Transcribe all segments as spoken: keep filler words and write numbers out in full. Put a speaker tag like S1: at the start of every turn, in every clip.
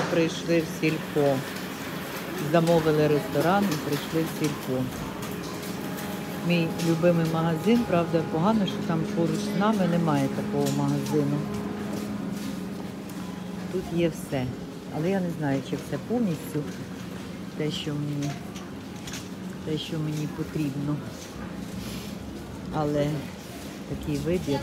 S1: прийшли в сільпо. Замовили ресторан і прийшли в сільпо. Мій любимий магазин, правда, погано, що там поруч з нами немає такого магазину. Тут є все. Але я не знаю, чи все повністю те, що мені, те, що мені потрібно. Але такий вибір.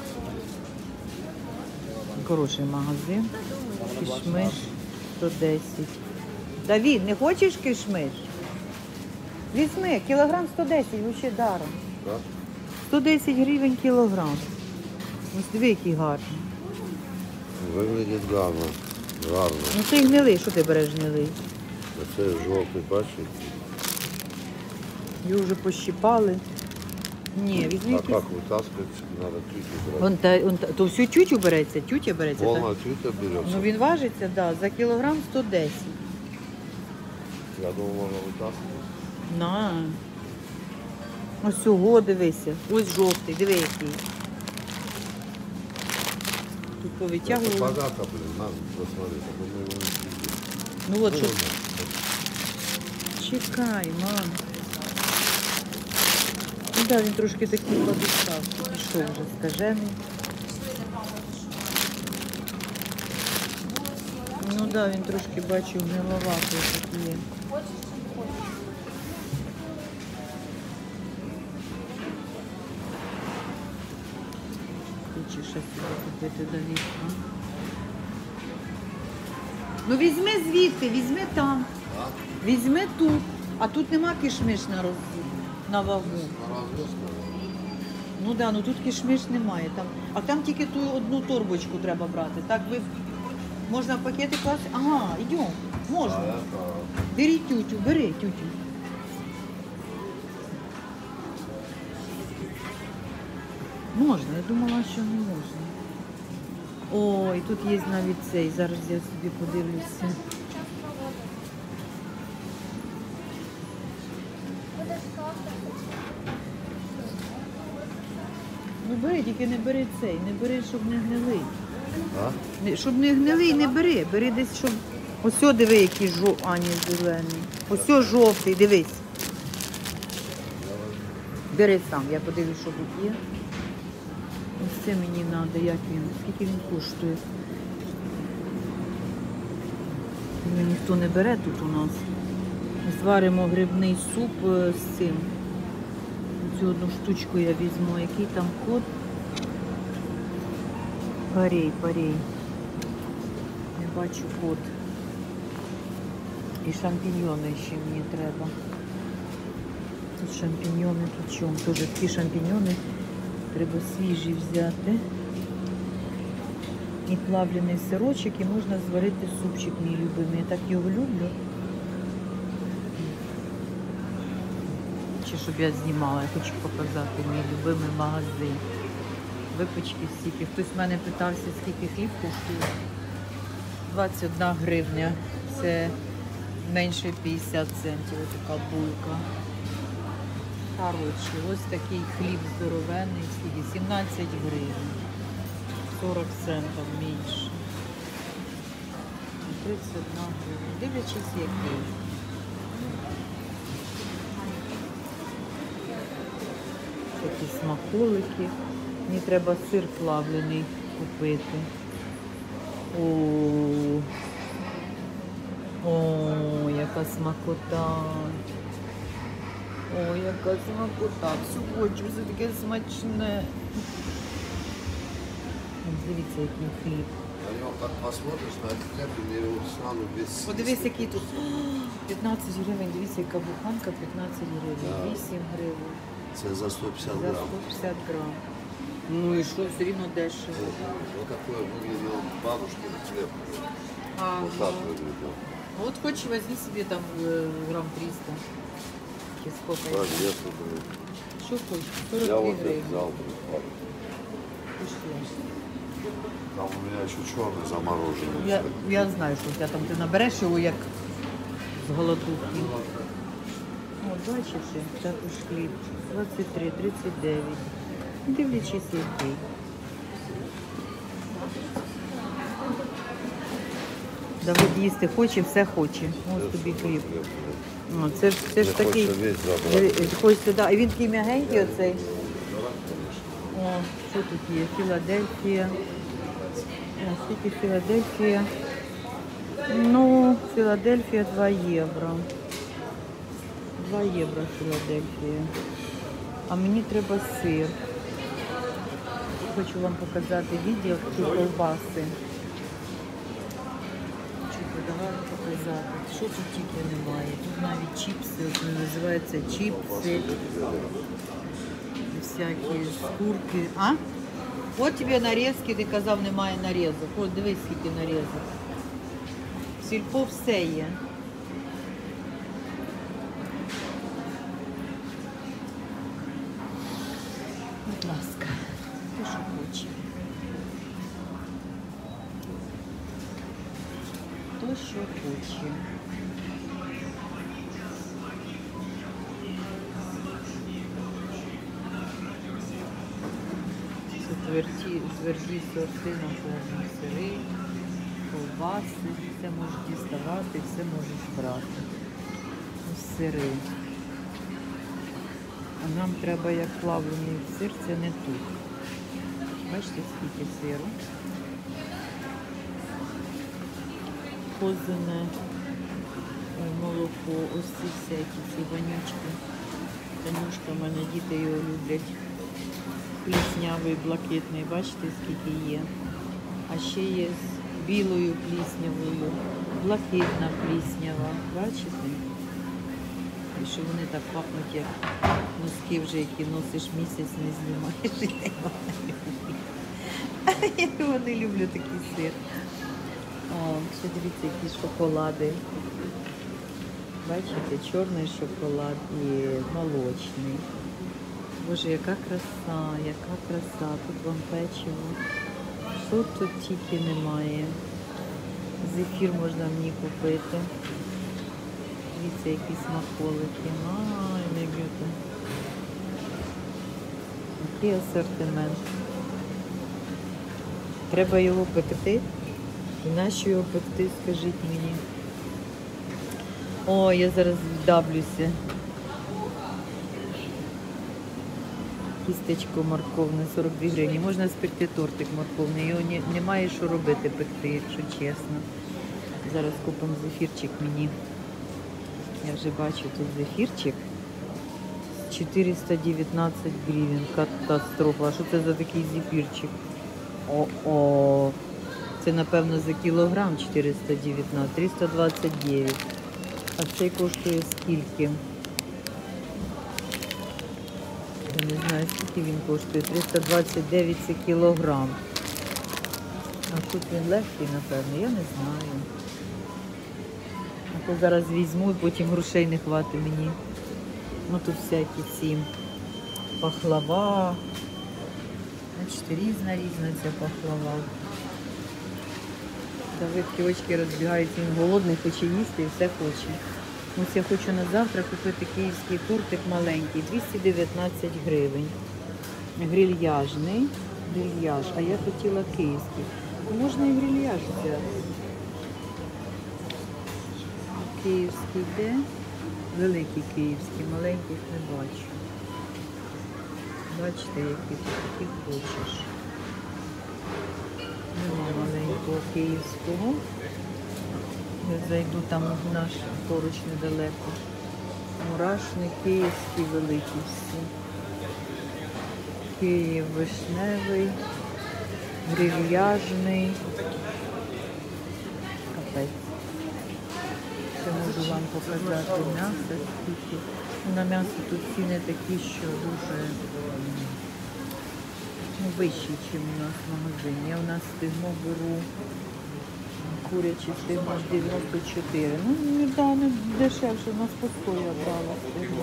S1: Хороший магазин. Кишмиш сто десять. Давід, не хочеш кишмиш? Візьми, кілограм сто десять, взагалі даром. сто десять гривень кілограм. Ось диви, який гарний.
S2: Виглядить гарно. Гарно.
S1: Ну це гнилий, що ти береш гнилий?
S2: А це жовтий, бачиш?
S1: Його вже пощипали. Ні, візьми
S2: А
S1: якийсь.
S2: як витаскується, треба тютю брати.
S1: Вон та, вон та, то всю тютю береться, тютя береться.
S2: Повна
S1: Так?
S2: тютя береться.
S1: Ну він важиться, да, за кілограм сто десять.
S2: Я думаю, можна витаскувати.
S1: На. Ось цього дивися. Ось жовтий, диви який. Тут
S2: Это
S1: повитягували.
S2: богато, блин, надо посмотреть, а то мы его не съедим.
S1: Ну от
S2: Ну,
S1: що.
S2: ладно.
S1: Чекай, мам. Ну так, він трошки такий подустав. Пішов вже скажений. Ну так, да, він трошки, бачу, гниловатий такий є. Хочеш ще собі купити Давід, а? Ну візьми звідти, візьми там. Візьми тут. А тут нема кишмиш на роз... на вагу. Ну так, да, ну тут кишмиш немає. Там... А там тільки ту одну торбочку треба брати. Так ви можна в пакети класти. Ага, йдемо. Можна. Бери тютю, бери тютю. Можна, я думала, що не можна. Ой, тут є навіть цей. Зараз я собі подивлюся. Ну бери, тільки не бери цей, не бери, щоб не гнилий.
S2: А?
S1: Не- Щоб не гнилий, не бери. Бери десь, щоб... Ось о, диви, який жов... А, ні, зелений. Ось о, жовтий, дивись. Бери сам, я подивлюсь, що тут є. Ось це мені треба, як він, скільки він коштує. Його ніхто не бере тут у нас. Зваримо грибний суп е, з цим. Цю одну штучку я візьму. Який там код? Парей, парей. Не бачу код. І шампіньйони ще мені треба. Тут шампіньйони, тут чому? Теж такі шампіньйони. Треба свіжі взяти. І плавлений сирочок, і можна зварити супчик мій любимий. Я так його люблю. Чи щоб я знімала, я хочу показати мій любимий магазин. Випічки стільки. Хтось в мене питався, скільки хліб коштує. двадцять одна гривня. Це менше п'ятдесят центів. Ось така булка. Коротше, ось такий хліб здоровенний, скільки? сімнадцять гривень. сорок центів менше. тридцять одна гривня. Дивлячись, який. Такі смаколики. Мені треба сир плавлений купити. О, о, яка смакота. О, яка смакота. Всю хочу, все таке смачне. Дивіться, який хліб.
S2: На нього так посмотриш, на этот хлеб, і я його стану без...
S1: Подивись, який тут. п'ятнадцять гривень, дивіться, яка буханка, п'ятнадцять гривень,
S2: Да.
S1: вісім гривень.
S2: Це за сто пятьдесят
S1: За
S2: грамм.
S1: сто п'ятдесят грам. Ну і що, все рівно дешево.
S2: Вот такое выглядел бабушкин хлеб.
S1: Ага.
S2: Вот так выглядел.
S1: Вот хочешь, возьми себе там э, грамм триста. Чи сколько?
S2: Так, если бы...
S1: Что хочешь?
S2: Я
S1: сорок две
S2: вот это
S1: гривны.
S2: взял бы. ладно.
S1: Пошли.
S2: Там у меня еще черный замороженный.
S1: Я, я знаю, що у тебе там ти набереш його як з голодухи. О, бачиш, також хліб. двадцять три, тридцять дев'ять. Дивлячись, який. Давид їсти хоче, все хоче. Ось тобі хліб. О, це ж, це ж
S2: Не
S1: такий.
S2: хоче весь забрати.
S1: Е, Хочеться, да. І він такий м'ягенький оцей. О, що тут є? Філадельфія. О, скільки Філадельфія? Ну, Філадельфія два євро. два євро Філадельфія. А мені треба сир. Хочу вам показати відео ці ковбаси. Хочу подавати, показати. Що тут тільки немає. Тут навіть чіпси, от вони називаються чіпси. Всякі скурки. А? От тобі нарізки, ти казав, немає нарізок. Ось дивись, скільки нарізок. В сільпо все є. Будь ласка, хто що хоче. Хто що хоче. Це тверді, тверді сорти на повну сири, ковбаси, все можеш діставати, все можеш брати. Ось сири. А нам треба як плавлений сир, це не тут. Бачите, скільки сиру. Козине молоко, ось ці всякі, ці вонючки. Танюшка, в мене діти його люблять. Пліснявий, блакитний, бачите, скільки є. А ще є з білою пліснявою, блакитна пліснява, бачите? І що вони так пахнуть, як носки вже, які носиш місяць, не знімаєш. Я його не люблю, такий сир. О, ще дивіться, які шоколади. Бачите, чорний шоколад і молочний. Боже, яка краса, яка краса. Тут вам печиво. Що тут тільки немає. Зефір можна мені купити. Дивіться, які смаколики. Ай, не б'юте. Який асортимент. Треба його пекти. І нащо його пекти, скажіть мені. О, я зараз вдавлюся. Кістечко морковне, сорок дві гривні. Можна спекти тортик морковний. Його не, немає що робити пекти, якщо чесно. Зараз купимо зефірчик мені. Я вже бачу тут зефірчик. чотириста дев'ятнадцять гривень. Катастрофа. А що це за такий зефірчик? О-о. Це, напевно, за кілограм чотириста дев'ятнадцять. триста двадцять дев'ять. А цей коштує скільки? Я не знаю, скільки він коштує. триста двадцять дев'ять це кілограм. А тут він легкий, напевно, я не знаю. А то зараз візьму і потім грошей не хватить мені. Ну тут всякі ці пахлава. Бачите, різна, різна ця пахлава. Давидки очки розбігаються, він голодний, хоче їсти і все хоче. Ось я хочу на завтра купити київський тортик маленький, двісті дев'ятнадцять гривень. Грильяжний, грильяж, а я хотіла київський. Ну, можна і грильяж взяти. Київський де? Великий київський, маленьких не бачу. Бачите, які ти такі хочеш. Нема маленького київського. Я зайду там в наш поруч недалеко. Мурашний, київський, великий всі. Київ вишневий, грильяжний. Капець. Ще можу вам показати м'ясо скільки. На м'ясо тут ціни такі, що дуже ну, вищі, ніж у нас в магазині. Я у нас стигмо беру. Курячий стигмо дев'яносто чотири. Ну, не, да, не дешевше, у нас по сто я брала стигмо.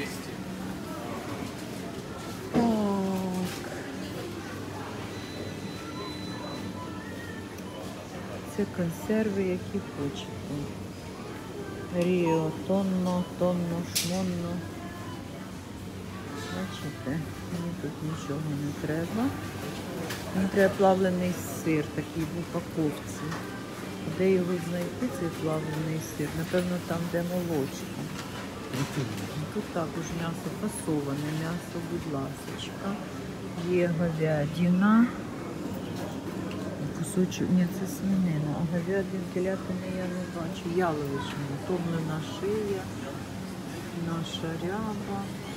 S1: Так. Це консерви, які хочете. Ріо, тонно, тонно, шмонно. Бачите, мені тут нічого не треба. Мені треба плавлений сир, такий в упаковці. Де його знайти, цей плавлений сир? Напевно, там, де молочка. Тут також м'ясо фасоване, м'ясо, будь ласочка. Є говядина. Кусочок, ні, це свинина, а говядин, телятини я не бачу. Яловичина, томлена шия, наша ряба.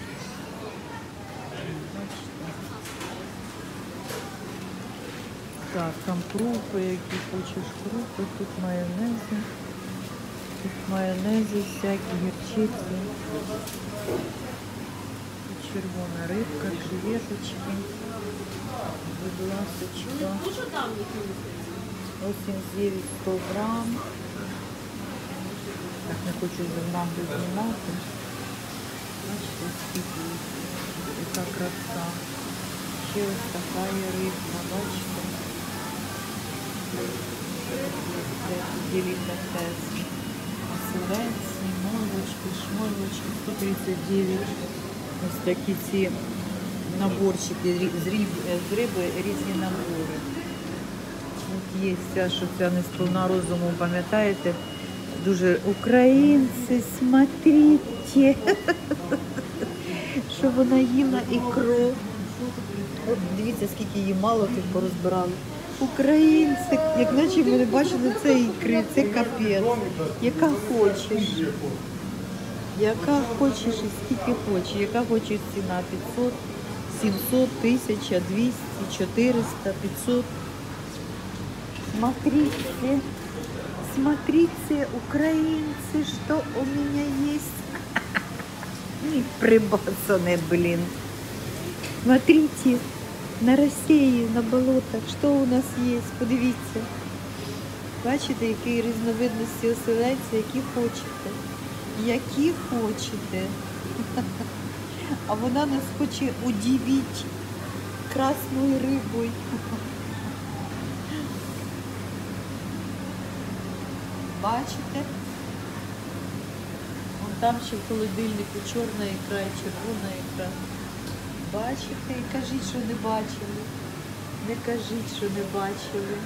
S1: Бачите? Так, там крупи, які хочеш крупи, тут майонези. Тут майонези, всякі гірчиці. Тут червона рибка, креветочки. Будь ласочка. вісімдесят дев'ять сто грам. Так, не хочу зимати знімати. Бачите, скільки, яка краса. Ще ось така є рибка, бачите. Делікатес. Оселедці, морвочки, шморвочки, сто тридцять дев'ять. Ось такі ці наборчики з риби, з риби різні набори. От є ця, що ця не сповна розуму, пам'ятаєте? Дуже українці, смотрите, що вона їла ікру. От дивіться, скільки її мало тут порозбирали. Українці, як наче ми не бачили цієї ікри, це капець. Яка хочеш. Яка хочеш і скільки хочеш. Яка хочеш ціна п'ятсот, сімсот, тисяча, двісті, чотириста, п'ятсот. Смотрите, смотрите, украинцы, что у меня есть. Прибацаны, блин. Смотрите, на Росії, на болотах, що у нас є, подивіться. Бачите, які різновидності оселедця, які хочете. Які хочете. А вона нас хоче удивити красною рибою. Бачите? Вон там ще в холодильнику чорна ікра і червона ікра. Бачите? І кажіть, що не бачили. Не кажіть, що не бачили.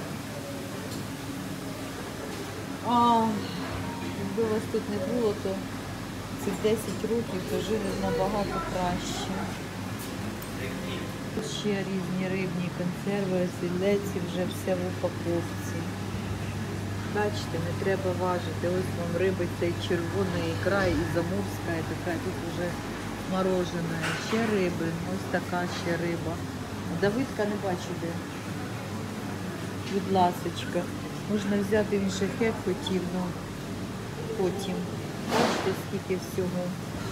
S1: А, якби вас тут не було, то цих десять років то жили набагато краще. Тут ще різні рибні консерви, оселедці, вже все в упаковці. Бачите, не треба важити. Ось вам риба, цей червона ікра і заморська, і така, тут вже морожена. Ще риби, ось така ще риба. Давидка не бачу де. Будь ласочка. Можна взяти, він ще хек хотів, ну потім. Бачите, скільки всього.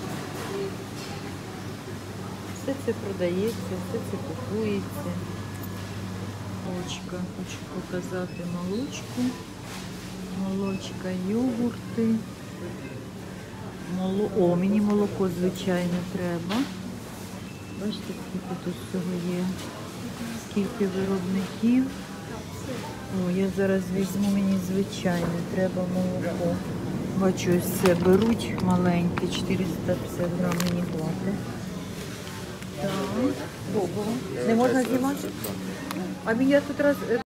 S1: Все це продається, все це купується. Молочка, хочу показати молочку. Молочка, йогурти. Моло... О, мені молоко, звичайно, треба. Бачите, скільки тут всього є. Скільки виробників. О, я зараз візьму, мені звичайне, треба молоко. Бачу, ось це беруть маленьке, чотириста п'ятдесят грам мені хватить. Так, добре. Не можна знімати? А мене тут раз...